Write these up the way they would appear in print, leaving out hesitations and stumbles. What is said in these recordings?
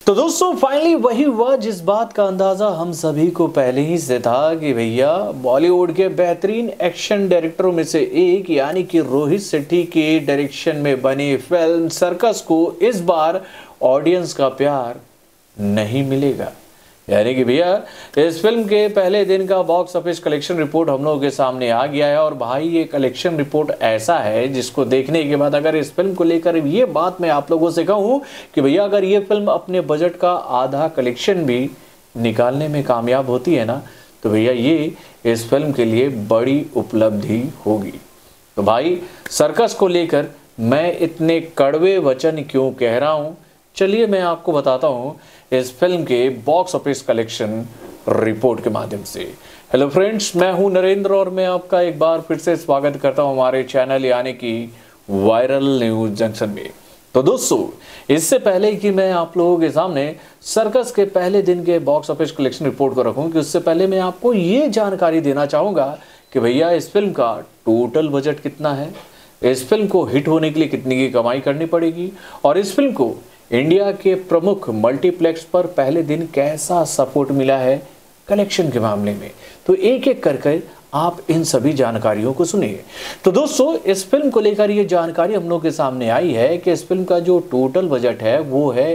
तो दोस्तों फाइनली वही हुआ जिस बात का अंदाजा हम सभी को पहले ही से था कि भैया बॉलीवुड के बेहतरीन एक्शन डायरेक्टरों में से एक यानी कि रोहित शेट्टी के डायरेक्शन में बनी फिल्म सर्कस को इस बार ऑडियंस का प्यार नहीं मिलेगा। यानी कि भैया इस फिल्म के पहले दिन का बॉक्स ऑफिस कलेक्शन रिपोर्ट हम लोगों के सामने आ गया है। और भाई ये कलेक्शन रिपोर्ट ऐसा है जिसको देखने के बाद अगर इस फिल्म को लेकर ये बात मैं आप लोगों से कहूँ कि भैया अगर ये फिल्म अपने बजट का आधा कलेक्शन भी निकालने में कामयाब होती है ना, तो भैया ये इस फिल्म के लिए बड़ी उपलब्धि होगी। तो भाई सर्कस को लेकर मैं इतने कड़वे वचन क्यों कह रहा हूँ, चलिए मैं आपको बताता हूँ इस फिल्म के बॉक्स ऑफिस कलेक्शन रिपोर्ट के माध्यम से। हेलो फ्रेंड्स, मैं हूं नरेंद्र और मैं आपका एक बार फिर से स्वागत करता हूं हमारे चैनल यानी कि वायरल न्यूज जंक्शन में। तो दोस्तों इससे पहले कि मैं आप लोगों के सामने सर्कस के पहले दिन के बॉक्स ऑफिस कलेक्शन रिपोर्ट को रखूं, कि उससे पहले मैं आपको ये जानकारी देना चाहूँगा कि भैया इस फिल्म का टोटल बजट कितना है, इस फिल्म को हिट होने के लिए कितनी की कमाई करनी पड़ेगी और इस फिल्म को इंडिया के प्रमुख मल्टीप्लेक्स पर पहले दिन कैसा सपोर्ट मिला है कलेक्शन के मामले में। तो एक एक करके आप इन सभी जानकारियों को सुनिए। तो दोस्तों इस फिल्म को लेकर ये जानकारी हम लोग के सामने आई है कि इस फिल्म का जो टोटल बजट है वो है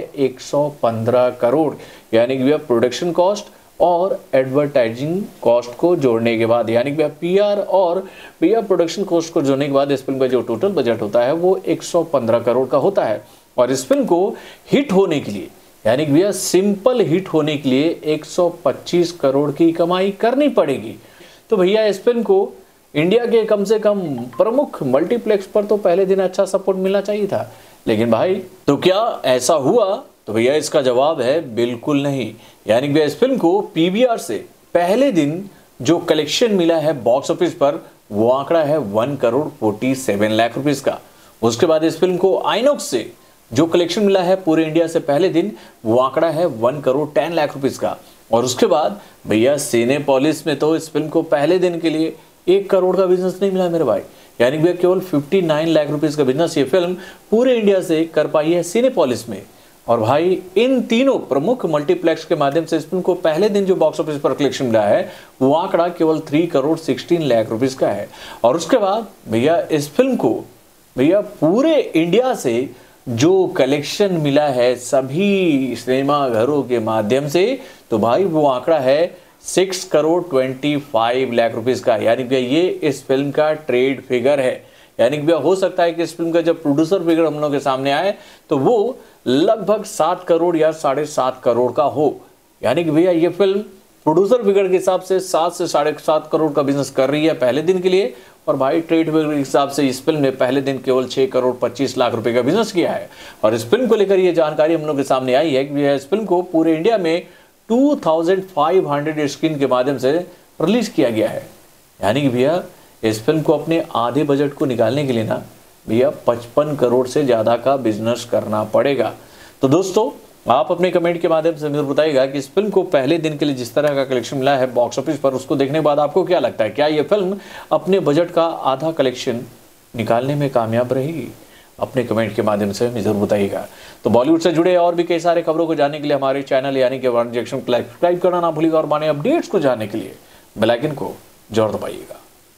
115 करोड़, यानी कि भैया प्रोडक्शन कॉस्ट और एडवर्टाइजिंग कॉस्ट को जोड़ने के बाद, यानी कि पीआर और भैया प्रोडक्शन कॉस्ट को जोड़ने के बाद इस फिल्म का जो टोटल बजट होता है वो 115 करोड़ का होता है। और इस फिल्म को हिट होने के लिए, यानी कि भैया सिंपल हिट होने के लिए 125 करोड़ की कमाई करनी पड़ेगी। तो भैया इस फिल्म को इंडिया के कम से कम प्रमुख मल्टीप्लेक्स पर तो पहले दिन अच्छा सपोर्ट मिलना चाहिए था, लेकिन भाई तो क्या ऐसा हुआ? तो भैया इसका जवाब है बिल्कुल नहीं। यानी कि भैया इस फिल्म को पीवीआर से पहले दिन जो कलेक्शन मिला है बॉक्स ऑफिस पर वो आंकड़ा है 1 करोड़ 47 लाख रुपीस का। उसके बाद इस फिल्म को आइनॉक्स से जो कलेक्शन मिला है पूरे इंडिया से पहले दिन वो आंकड़ा है 1 करोड़ 10 लाख रुपीस का। और उसके बाद भैया सिनेपोलिस में तो इस फिल्म को पहले दिन के लिए 1 करोड़ का बिजनेस नहीं मिला मेरे भाई, यानी भैया केवल 59 लाख रुपीस का बिजनेस ये फिल्म पूरे इंडिया से कर पाई है सिनेपोलिस में। और भाई इन तीनों प्रमुख मल्टीप्लेक्स के माध्यम से इस फिल्म को पहले दिन जो बॉक्स ऑफिस पर कलेक्शन मिला है वो आंकड़ा केवल 3 करोड़ 16 लाख रुपीस का है। और उसके बाद भैया इस फिल्म को भैया पूरे इंडिया से जो कलेक्शन मिला है सभी सिनेमा घरों के माध्यम से, तो भाई वो आंकड़ा है 6 करोड़ 25 लाख रुपीस का। यानी कि ये इस फिल्म का ट्रेड फिगर है। यानी कि हो सकता है कि इस फिल्म का जब प्रोड्यूसर फिगर हम लोग के सामने आए तो वो लगभग 7 करोड़ या 7.5 करोड़ का हो। यानी कि भैया ये फिल्म प्रोड्यूसर फिगर के हिसाब से 7 से 7.5 करोड़ का बिजनेस कर रही है पहले दिन के लिए। और भाई ट्रेड फिगर के हिसाब से इस फिल्म ने पहले दिन केवल 6 करोड़ 25 लाख रुपए का बिजनेस किया है। और इस फिल्म को लेकर ये जानकारी हम लोग के सामने आई है कि इस फिल्म को पूरे इंडिया में 2500 स्क्रीन के माध्यम से रिलीज किया गया है। यानी कि भैया इस फिल्म को अपने आधे बजट को निकालने के लिए ना भैया 55 करोड़ से ज्यादा का बिजनेस करना पड़ेगा। तो दोस्तों आप अपने कमेंट के माध्यम से मुझे बताइएगा कि इस फिल्म को पहले दिन के लिए जिस तरह का कलेक्शन मिला है बॉक्स ऑफिस पर उसको देखने के बाद आपको क्या लगता है, क्या ये फिल्म अपने बजट का आधा कलेक्शन निकालने में कामयाब रहेगी? अपने कमेंट के माध्यम से मुझे जरूर बताइएगा। तो बॉलीवुड से जुड़े और भी कई सारे खबरों को जानने के लिए हमारे चैनल यानी कि वायरल जंक्शन को सब्सक्राइब करना ना भूलिएगा और माने अपडेट्स को जानने के लिए बेल आइकन को जरूर दबाइएगा।